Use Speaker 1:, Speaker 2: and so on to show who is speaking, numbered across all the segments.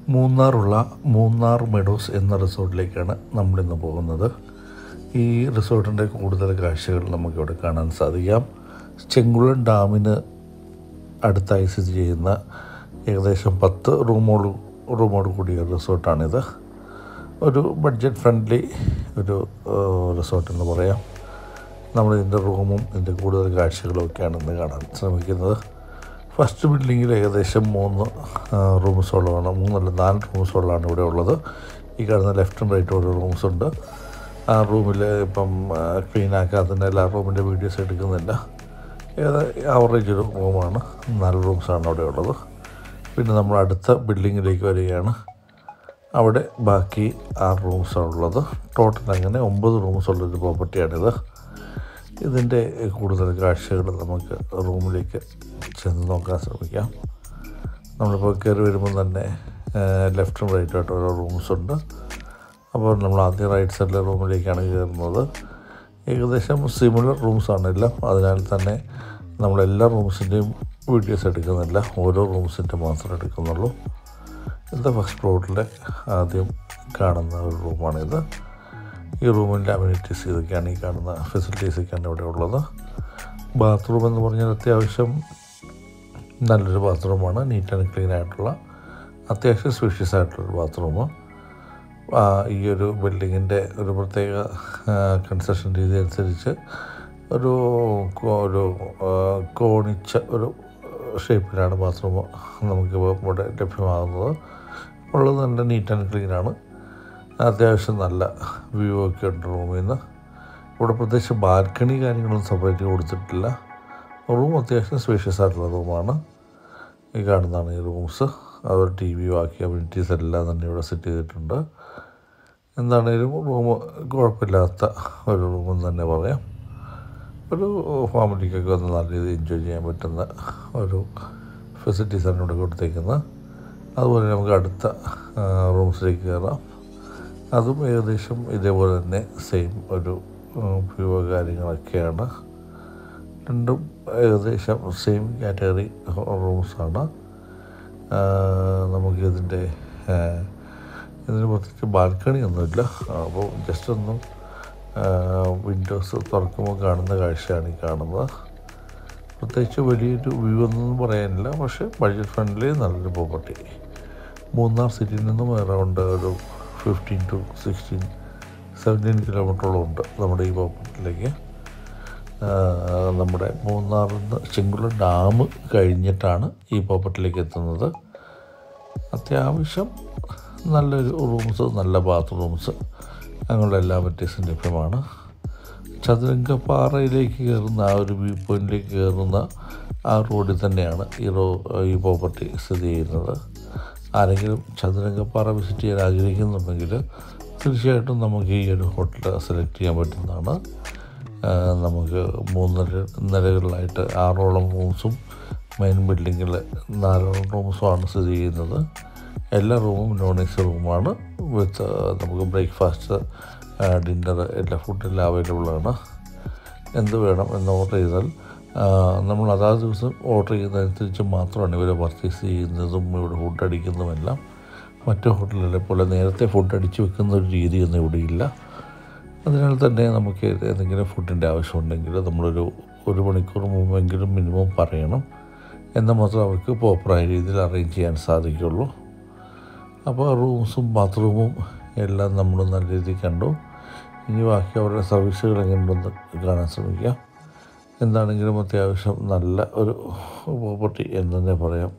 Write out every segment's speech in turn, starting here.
Speaker 1: മൂന്നാറുള്ള Munnar meadows എന്ന റിസോർട്ടിലേക്കാണ് നമ്മളിന്ന് പോകുന്നത്. ഈ റിസോർട്ടിൻ്റെ കൂടുതൽ കാഴ്ചകൾ നമുക്കിവിടെ കാണാൻ സാധിക്കാം. ചെങ്കുളം ഡാമിന് അടുത്തായി സ്ഥിതി ചെയ്യുന്ന ഏകദേശം 10 റൂമോട് കൂടിയ റിസോർട്ടാണിത്. ഒരു ബഡ്ജറ്റ് ഫ്രണ്ട്ലി ഒരു റിസോർട്ടെന്ന് പറയാം. നമ്മളിതിൻ്റെ റൂമും ഇതിൻ്റെ കൂടുതൽ കാഴ്ചകളും ഒക്കെയാണ് ഇന്ന് കാണാൻ ശ്രമിക്കുന്നത്. ഫസ്റ്റ് ബിൽഡിങ്ങിൽ ഏകദേശം 3 റൂംസോളമാണ്, 4 റൂംസോളാണ് ഇവിടെ ഉള്ളത്. ഈ കാണുന്ന ലെഫ്റ്റും റൈറ്റും ഓരോ റൂംസുണ്ട്. ആ റൂമിൽ ഇപ്പം ക്ലീൻ ആക്കാത്തതിൻ്റെ ആ റൂമിൻ്റെ വീഡിയോസ് എടുക്കുന്നില്ല. ആവറേജ് ഒരു റൂമാണ്. 4 റൂംസാണ് അവിടെ ഉള്ളത്. പിന്നെ നമ്മൾ അടുത്ത ബിൽഡിങ്ങിലേക്ക് വരികയാണ്. അവിടെ ബാക്കി 6 റൂംസാണുള്ളത്. ടോട്ടൽ അങ്ങനെ 9 റൂംസുള്ളൊരു പ്രോപ്പർട്ടിയാണിത്. ഇതിൻ്റെ കൂടുതൽ കാഴ്ചകൾ നമുക്ക് റൂമിലേക്ക് ചെന്ന് നോക്കാൻ ശ്രമിക്കാം. നമ്മളിപ്പോൾ കയറി വരുമ്പോൾ തന്നെ ലെഫ്റ്റും റൈറ്റുമായിട്ട് ഓരോ റൂംസുണ്ട്. അപ്പോൾ നമ്മൾ ആദ്യം റൈറ്റ് സൈഡിലെ റൂമിലേക്കാണ് കയറുന്നത്. ഏകദേശം സിമിലർ റൂംസാണ് എല്ലാം. അതിനാൽ തന്നെ നമ്മളെല്ലാ റൂംസിൻ്റെയും വീഡിയോസ് എടുക്കുന്നില്ല, ഓരോ റൂംസിൻ്റെ മാത്രമേ എടുക്കുന്നുള്ളൂ. ഇത് ഫസ്റ്റ് ഫ്ലോറിലെ ആദ്യം കാണുന്ന ഒരു റൂമാണിത്. ഈ റൂമിൻ്റെ അമ്യൂണിറ്റീസ് ഇതൊക്കെയാണ്, ഈ കാണുന്ന ഫെസിലിറ്റീസൊക്കെയാണ് ഇവിടെ ഉള്ളത്. ബാത്റൂം എന്ന് പറഞ്ഞാൽ അത്യാവശ്യം നല്ലൊരു ബാത്റൂമാണ്. നീറ്റ് ആൻഡ് ക്ലീൻ ആയിട്ടുള്ള അത്യാവശ്യം സ്പേഷ്യസ് ആയിട്ടുള്ളൊരു ബാത്റൂം. ഈ ഒരു ബിൽഡിങ്ങിൻ്റെ ഒരു പ്രത്യേക കൺസ്ട്രക്ഷൻ രീതി അനുസരിച്ച് ഒരു കോണിച്ച ഒരു ഷേപ്പിലാണ് ബാത്റൂം നമുക്കിപ്പോൾ ഇവിടെ ലഭ്യമാകുന്നത്. ഉള്ളത് നല്ല നീറ്റ് ആൻഡ് ക്ലീനാണ്. അത്യാവശ്യം നല്ല വ്യൂ ഒക്കെ ഉണ്ട് റൂമിൽ നിന്ന്. ഇവിടെ പ്രത്യേകിച്ച് ബാൽക്കണി കാര്യങ്ങളൊന്നും സെപ്പറേറ്റ് കൊടുത്തിട്ടില്ല. റൂം അത്യാവശ്യം സ്പേഷ്യസ് ആയിട്ടുള്ള റൂമാണ്. ഈ കാണുന്നതാണ് ഈ റൂംസ്. അതുപോലെ ടി വി ബാക്കി അമ്യൂണിറ്റീസ് എല്ലാം തന്നെ ഇവിടെ സെറ്റ് ചെയ്തിട്ടുണ്ട്. എന്താണേലും റൂം കുഴപ്പമില്ലാത്ത ഒരു റൂമെന്ന് തന്നെ പറയാം. ഒരു ഫാമിലിക്കൊക്കെ ഒന്ന് നല്ല രീതിയിൽ എൻജോയ് ചെയ്യാൻ പറ്റുന്ന ഒരു ഫെസിലിറ്റീസാണ് ഇവിടെ കൊടുത്തേക്കുന്നത്. അതുപോലെ നമുക്ക് അടുത്ത റൂംസിലേക്ക് കയറാം. അതും ഏകദേശം ഇതേപോലെ തന്നെ സെയിം ഒരു വ്യൂ കാര്യങ്ങളൊക്കെയാണ്. രണ്ടും ഏകദേശം സെയിം കാറ്റഗറി റൂംസാണ്. നമുക്കിതിന് പ്രത്യേകിച്ച് ബാൽക്കണി ഒന്നുമില്ല. അപ്പോൾ ജസ്റ്റ് ഒന്ന് വിൻഡോസ് തുറക്കുമ്പോൾ കാണുന്ന കാഴ്ചയാണ് ഈ കാണുന്നത്. പ്രത്യേകിച്ച് വലിയൊരു വ്യൂ ഒന്നും പറയാനില്ല, പക്ഷേ ബഡ്ജറ്റ് ഫ്രണ്ട്ലി നല്ലൊരു പ്രോപ്പർട്ടി. മൂന്നാർ സിറ്റിയിൽ നിന്നും അറൗണ്ട് ഒരു 15 to 17 കിലോമീറ്ററോളം ഉണ്ട് നമ്മുടെ ഈ പ്രോപ്പർട്ടിയിലേക്ക്. നമ്മുടെ മൂന്നാറിൽ നിന്ന് ചെങ്കുളം ഡാം കഴിഞ്ഞിട്ടാണ് ഈ പ്രോപ്പർട്ടിയിലേക്ക് എത്തുന്നത്. അത്യാവശ്യം നല്ലൊരു റൂംസ്, നല്ല ബാത്റൂംസ്, അങ്ങനെയുള്ള എല്ലാ അമ്യൂണിറ്റീസും ലഭ്യമാണ്. ചതുരംഗപ്പാറയിലേക്ക് കയറുന്ന ആ ഒരു വ്യൂ പോയിൻറ്റിലേക്ക് കയറുന്ന ആ റോഡിൽ തന്നെയാണ് ഈ പ്രോപ്പർട്ടി സ്ഥിതി ചെയ്യുന്നത്. ആരെങ്കിലും ചതുരംഗപ്പാറ വിസിറ്റ് ചെയ്യാൻ ആഗ്രഹിക്കുന്നുണ്ടെങ്കിൽ തീർച്ചയായിട്ടും നമുക്ക് ഈ ഒരു ഹോട്ടൽ സെലക്ട് ചെയ്യാൻ പറ്റുന്നതാണ്. നമുക്ക് 3 നിലകളിലായിട്ട് 6ഓളം റൂംസും മെയിൻ ബിൽഡിങ്ങിൽ 4 റൂംസുമാണ് സ്ഥിതി ചെയ്യുന്നത്. എല്ലാ റൂമും നോൺ AC റൂമാണ്. വിത്ത് നമുക്ക് ബ്രേക്ക്ഫാസ്റ്റ്, ഡിന്നർ, എല്ലാ ഫുഡെല്ലാം അവൈലബിളാണ്. എന്ത് വേണം എന്ന് ഓർഡർ ചെയ്താൽ നമ്മൾ അതാത് ദിവസം ഓർഡർ ചെയ്യുന്നതനുസരിച്ച് മാത്രമാണ് ഇവരെ പർച്ചേസ് ചെയ്യുന്നതും ഇവിടെ ഫുഡ് അടിക്കുന്നതുമെല്ലാം. മറ്റു ഹോട്ടലുകളെ പോലെ നേരത്തെ ഫുഡ് അടിച്ച് വെക്കുന്ന ഒരു രീതിയൊന്നും ഇവിടെയില്ല. അതിനാൽ തന്നെ നമുക്ക് എന്തെങ്കിലും ഫുഡിൻ്റെ ആവശ്യമുണ്ടെങ്കിൽ നമ്മളൊരു 1 മണിക്കൂർ മുമ്പെങ്കിലും മിനിമം പറയണം. എന്നാൽ മാത്രമേ അവർക്ക് പ്രോപ്പറായ രീതിയിൽ അറേഞ്ച് ചെയ്യാൻ സാധിക്കുള്ളൂ. അപ്പോൾ റൂംസും ബാത്റൂമും എല്ലാം നമ്മൾ നല്ല രീതിയിൽ കണ്ടു. ഇനി ബാക്കി അവരുടെ സർവീസുകൾ എങ്ങനെയുണ്ടെന്ന് കാണാൻ ശ്രമിക്കാം. എന്താണെങ്കിലും അത്യാവശ്യം നല്ല ഒരു പ്രോപ്പർട്ടി എന്ന് തന്നെ പറയാം.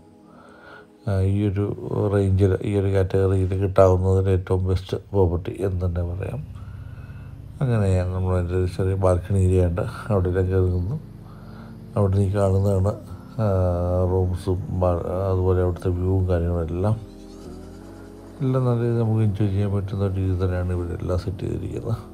Speaker 1: ഈ ഒരു റേഞ്ചിൽ, ഈ ഒരു കാറ്റഗറിയിൽ കിട്ടാവുന്നതിന് ഏറ്റവും ബെസ്റ്റ് പ്രോപ്പർട്ടി എന്ന് തന്നെ പറയാം. അങ്ങനെ നമ്മളതിൻ്റെ ചെറിയ ബാൽക്കണി ഏരിയ ഉണ്ട്, അവിടെയെല്ലാം കയറുന്നു. അവിടെ നിന്ന് കാണുന്നതാണ് റൂംസും അതുപോലെ അവിടുത്തെ വ്യൂവും കാര്യങ്ങളെല്ലാം നല്ല രീതിയിൽ നമുക്ക് എൻജോയ് ചെയ്യാൻ പറ്റുന്ന രീതി തന്നെയാണ് ഇവിടെ എല്ലാം സെറ്റ് ചെയ്തിരിക്കുന്നത്.